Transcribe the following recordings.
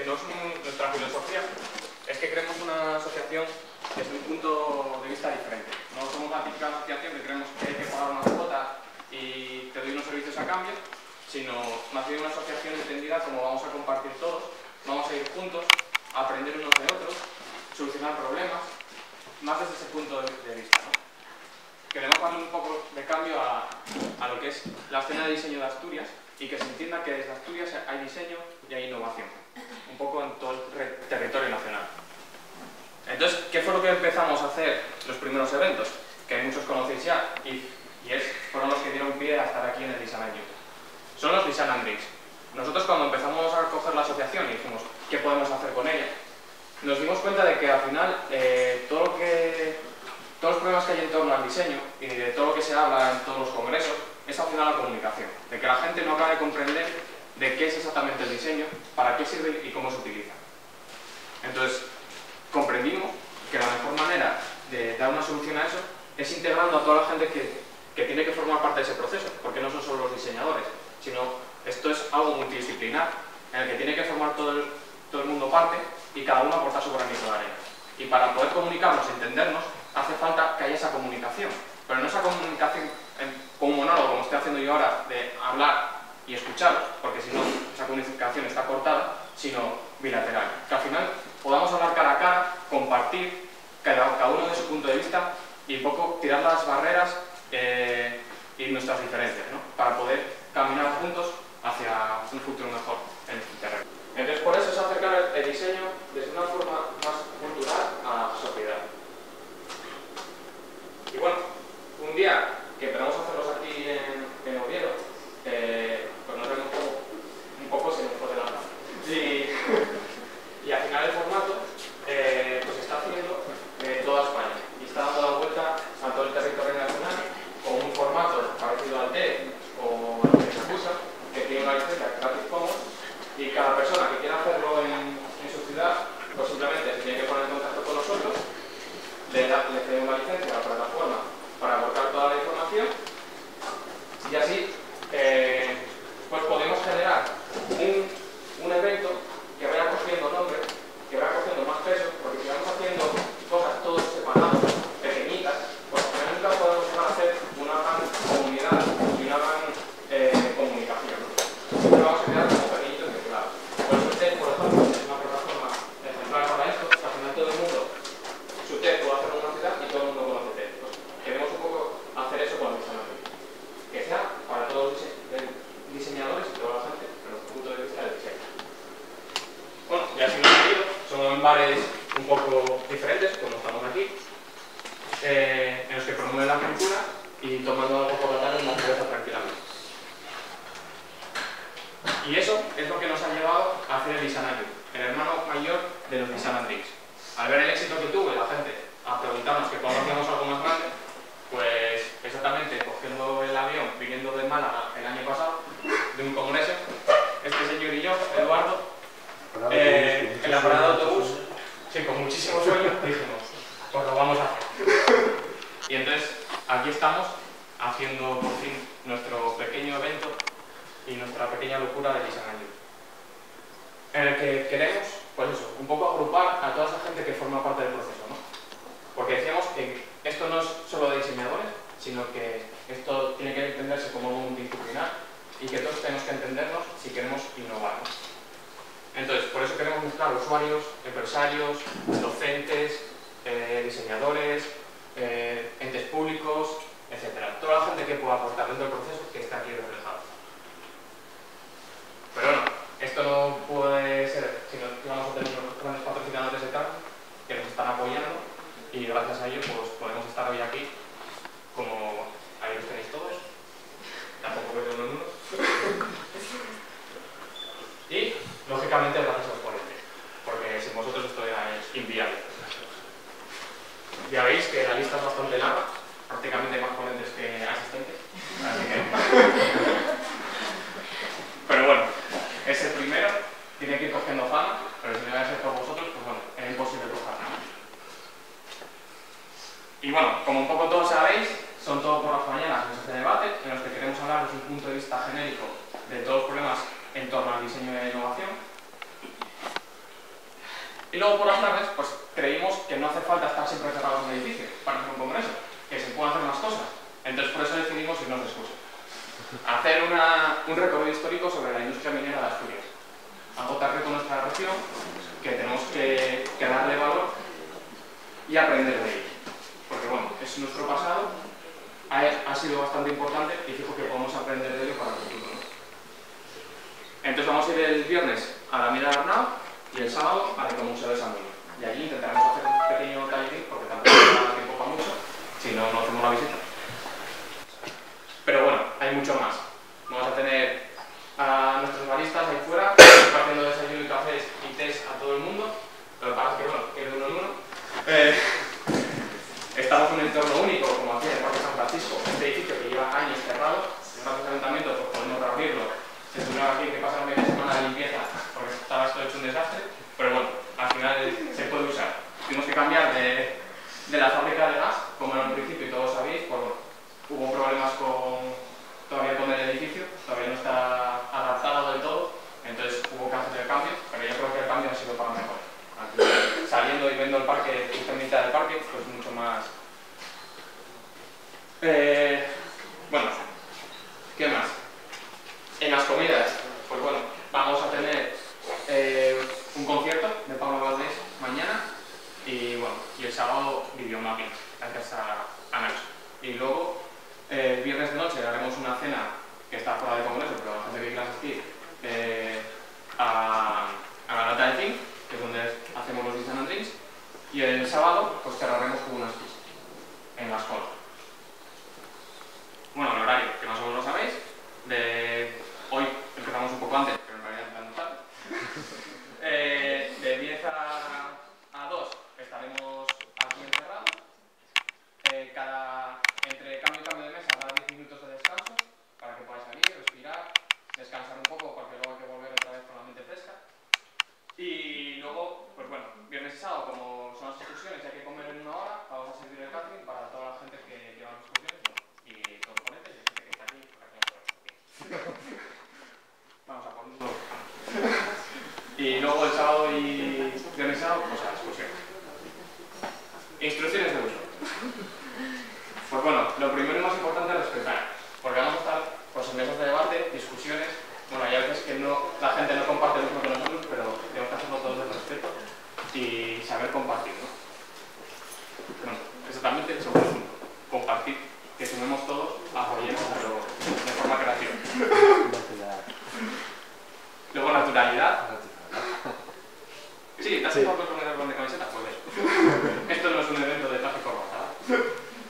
no es nuestra filosofía, es que creemos una asociación desde un punto de vista diferente. No somos la típica asociación que creemos que hay que pagar una cuota y te doy unos servicios a cambio, sino más bien una asociación entendida como vamos a compartir todos, vamos a ir juntos, a aprender unos de otros, solucionar problemas, más desde ese punto de vista, ¿no? Queremos darle un poco de cambio a lo que es la escena de diseño de Asturias y que se entienda que desde Asturias hay diseño y hay innovación, un poco en todo el territorio nacional. Entonces, ¿qué fue lo que empezamos a hacer los primeros eventos? Que muchos conocéis ya y fueron los que dieron pie a estar aquí en el Design and Youth. Son los Design and Drinks. Nosotros cuando empezamos a coger la asociación y dijimos ¿qué podemos hacer con ella? Nos dimos cuenta de que al final todos los problemas que hay en torno al diseño y de todo lo que se habla en todos los congresos es al final la comunicación, de que la gente no acaba de comprender de qué es exactamente el diseño, para qué sirve y cómo se utiliza. Entonces, comprendimos que la mejor manera de dar una solución a eso es integrando a toda la gente que tiene que formar parte de ese proceso, porque no son solo los diseñadores, sino esto es algo multidisciplinar en el que tiene que formar todo el mundo parte y cada uno aportar su granito de arena. Y para poder comunicarnos y entendernos, hace falta que haya esa comunicación, pero no esa comunicación con un monólogo, como estoy haciendo yo ahora, de hablar y escuchar, porque si no, esa comunicación está cortada, sino bilateral. Que al final podamos hablar cara a cara, compartir, cada uno de su punto de vista y un poco tirar las barreras y nuestras diferencias, ¿no? Para poder caminar juntos hacia un futuro mejor en este terreno. Entonces, por eso es acercar el diseño desde una forma más cultural a la sociedad. Y bueno, un día que empezamos a hacerlos aquí en Oviedo, pues nos vemos como un poco se nos fue de la mano. Y al final el formato pues está haciendo toda España y está dando la vuelta a todo el territorio nacional con un formato parecido al TED o al que se usa, que tiene una licencia Creative Commons y cada persona que quiera hacerlo en su ciudad pues simplemente se tiene que poner en contacto con nosotros, le cede una licencia a la plataforma para volcar toda la información y así pues podemos generar un evento que vaya cogiendo nombre, que vaya cogiendo más peso, porque si vamos haciendo cosas todos separados, pequeñitas, pues al final nunca podemos llegar a hacer una gran comunidad y una gran comunicación, ¿no? Siempre vamos a quedar como pequeñitos y claros. Por eso TED, por ejemplo, es una plataforma ejemplar para esto, que al final todo el mundo, su TED puede hacerlo en una ciudad y todo el mundo conoce TED. Pues queremos un poco hacer eso con el diseño, que sea para todos los diseñadores y toda la gente, pero desde el punto de vista del diseño. Bueno, ya si no he ido, son en bares un poco diferentes, como estamos aquí, en los que promueven la cultura y tomando algo por la tarde una cerveza tranquilamente. Y eso es lo que nos ha llevado a hacer el Design and Youth, el hermano mayor de los Design and Drinks. Al ver el éxito que tuvo la gente a preguntarnos que cuando hacíamos algo más grande, pues exactamente cogiendo el avión, viniendo de Málaga el año pasado, de un congreso, este señor y yo, Eduardo, en la parada de autobús, sí, con muchísimo sueño, dijimos, pues lo vamos a hacer. Y entonces aquí estamos haciendo por fin nuestro pequeño evento y nuestra pequeña locura de Design and Youth, en el que queremos, pues eso, un poco agrupar a toda esa gente que forma parte del proceso, ¿no? Porque decíamos que esto no es solo de diseñadores, sino que esto tiene que entenderse como algo multidisciplinar y que todos tenemos que entendernos si queremos innovar, ¿no? Entonces, por eso queremos mezclar usuarios, empresarios, docentes, diseñadores, entes públicos, etc. Toda la gente que pueda aportar dentro del proceso que está aquí reflejado. Pero bueno, esto no puede ser si no vamos a tener unos grandes patrocinadores de tal que nos están apoyando y gracias a ello pues podemos estar hoy aquí como ahí los tenéis todos, tampoco veo uno en uno. Y lógicamente gracias a los ponentes, porque sin vosotros esto es inviable. Ya veis que la lista es bastante larga, prácticamente hay más ponentes que asistentes, así que... Pero bueno, es el primero, tiene que ir cogiendo fama, pero si no va a ser por vosotros, pues bueno, es imposible cogerla. Y bueno, como un poco todos sabéis, son todos por las mañanas mesas de debate en los que queremos hablar desde un punto de vista genérico de todos los problemas en torno al diseño y la innovación. Y luego por las tardes, pues creímos que no hace falta estar siempre cerrados en un edificio para hacer un congreso, que se pueden hacer más cosas. Entonces por eso decidimos irnos de excursión. Hacer un recorrido histórico sobre la industria minera de Asturias. Algo tarde con nuestra región, que tenemos que darle valor y aprender de ello. Porque bueno, es nuestro pasado, ha sido bastante importante y fijo que podemos aprender de ello para el futuro, ¿no? Entonces vamos a ir el viernes a la mina de Arnau y el sábado al Ecomuseo de San Luis. Y allí intentaremos hacer un pequeño tallerín, porque tampoco nos da tiempo para mucho, si no, no hacemos la visita. Pero bueno, hay mucho más. Vamos a tener a nuestros baristas ahí fuera, compartiendo desayuno y cafés y tés a todo el mundo. Lo que pasa es que, bueno, que de uno en uno. Estamos en un entorno único, como aquí en el Parque San Francisco, este edificio que lleva años cerrado. Gracias al ayuntamiento pues podemos reabrirlo. Se tuvieron aquí que pasar media semana de limpieza porque estaba esto hecho un desastre, pero bueno, al final se puede usar. Tuvimos que cambiar de la fábrica de gas, como era en un principio y todos sabéis, pues bueno, hubo problemas todavía con el edificio, todavía no está adaptado del todo, entonces hubo que hacer el cambio, pero yo creo que el cambio ha sido para mejor. Saliendo y viendo el parque, justo en mitad del parque, pues mucho más. Bueno, ¿qué más? En las comidas, pues bueno, vamos a tener un concierto de Pablo Valdés mañana y bueno, y el sábado videomapping, gracias a Nacho. Y luego, el viernes de noche haremos una cena que está fuera de congreso, pero la gente que quiera asistir a la lata de zinc, que es donde hacemos los Design and Drinks, y el sábado pues cerraremos con unas quiz en la escuela. Bueno, el horario, que más o menos lo sabéis, hoy empezamos un poco antes, pero en realidad empezamos tarde. De 10 a 2 estaremos aquí encerrados. Entre cambio y cambio de mesa habrá 10 minutos de descanso para que podáis salir, respirar, descansar un poco porque luego hay que volver otra vez con la mente fresca. Y luego, pues bueno, viernes y sábado, como son las excursiones y hay que comer en una hora, vamos a servir el catering para toda la gente que lleva las excursiones, bueno, y todos los ponentes y la gente que está aquí, por aquí afuera. Vamos a ponerlo. Y luego el sábado y viernes y sábado, pues a la excursión. Instrucciones de uso. Pues bueno, lo primero y más importante es respetar, porque vamos a estar pues, en mesas de debate, discusiones. Bueno, hay veces que la gente no comparte lo mismo que nosotros, pero tenemos que hacerlo todos desde respeto y saber compartir, ¿no? Bueno, exactamente el segundo punto, compartir, que sumemos todos, apoyemos, pero de forma creativa. Luego naturalidad. Sí, ¿te has fijado con el árbol de camiseta? Pues esto no es un evento de tráfico corbata.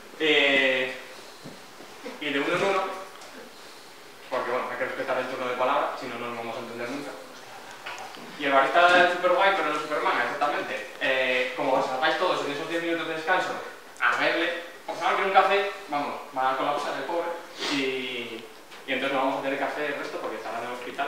Y de uno en uno, porque bueno, hay que respetar el turno de palabra, si no, no nos vamos a entender nunca. Y el barista es super guay, pero no super manga, exactamente. Como os salgáis todos en esos 10 minutos de descanso a verle, os van a querer un café, vamos, va a colapsar el pobre, y entonces no vamos a tener que hacer el resto porque estará en el hospital.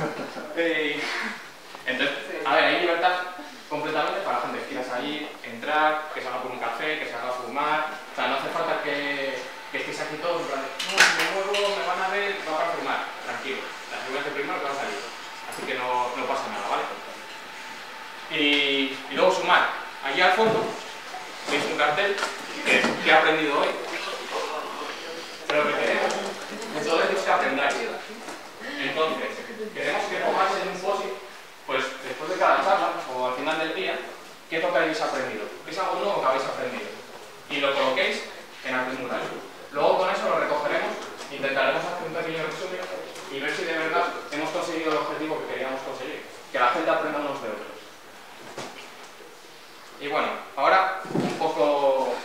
Entonces, a ver, hay libertad completamente para la gente que quiera salir, entrar, que salga por un café, que salga a fumar. O sea, no hace falta que estéis aquí todos en plan de, no, si me muevo, me van a ver, va para fumar. Tranquilo, las figuras de primero que van a salir. Así que no pasa nada, ¿vale? Y luego sumar. Allí al fondo veis un cartel que he aprendido hoy. Pero lo que queremos es todo esto que aprendáis. Entonces, queremos que pongáis en un post-it, pues después de cada charla o al final del día, ¿qué es lo que habéis aprendido? ¿Qué es algo nuevo que habéis aprendido? Y lo coloquéis en Artes Murales. Luego con eso lo recogeremos, intentaremos hacer un pequeño resumen y ver si de verdad hemos conseguido el objetivo que queríamos conseguir, que la gente aprenda unos de otros. Y bueno, ahora un poco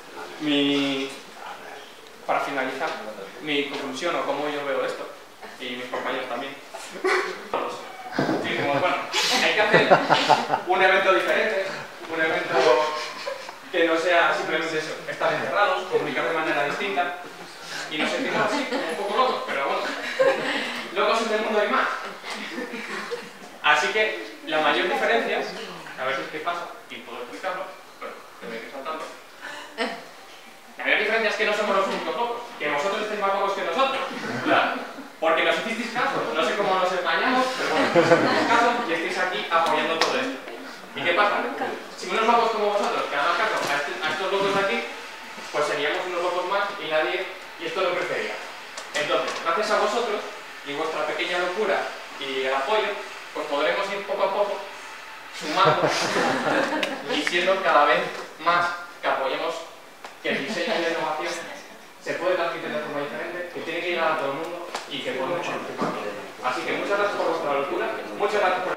para finalizar, mi conclusión o cómo yo veo esto, y mis compañeros también. Dijimos, bueno, hay que hacer un evento diferente, un evento que no sea simplemente eso, estar encerrados, comunicar de manera distinta, y nos sentimos así, un poco locos, pero bueno, locos en el mundo hay más. Así que la mayor diferencia, a ver si es que pasa, y puedo explicarlo, bueno, te voy a ir saltando. La mayor diferencia es que no somos los únicos locos, que vosotros estéis más locos que nosotros, claro, porque nos hicisteis caso, no sé cómo nos engañamos, pero bueno, nos hicisteis caso y estáis aquí apoyando todo esto. Y ¿Y qué pasa? Si unos locos como vosotros que hagan caso a estos locos de aquí, pues seríamos unos locos más y esto no crecería. Entonces, gracias a vosotros y vuestra pequeña locura y el apoyo, pues podremos ir poco a poco sumando y siendo cada vez más que apoyemos que el diseño y la innovación se puede transmitir de forma diferente, que tiene que llegar a todo el mundo y que podemos participar. Así que muchas gracias por vuestra locura, muchas gracias por